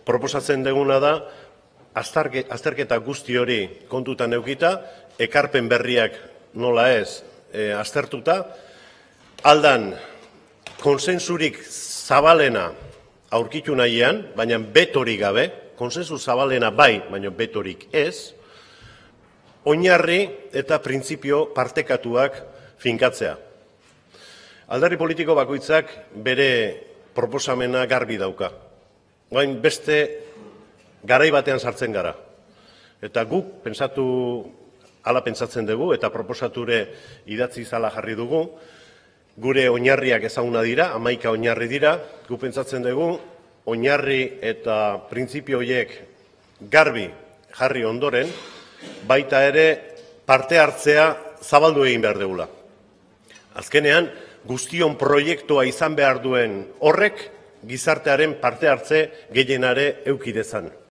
proposatzen duguna da, azterketa guzti hori kontutan edukita, ekarpen berriak nola ez aztertuta, aldan konsensurik zabalena aurkitu nahian, baina betorik gabe, konsensu zabalena bai, baina betorik ez, oinarri eta printzipio partekatuak finkatzea. Alderdi politiko bakoitzak bere proposamena garbi dauka. Gain beste garai batean sartzen gara. Eta guk hala pentsatzen dugu eta proposature idatzi zala jarri dugu, gure oinarriak ezaguna dira, 11 oinarri dira, guk pentsatzen dugu oinarri eta printzipio horiek garbi jarri ondoren, baita ere parte hartzea zabaldu egin behar dugula. Azkenean, guztion proiektua izan behar duen horrek gizartearen parte hartze gehienare eduki dezan.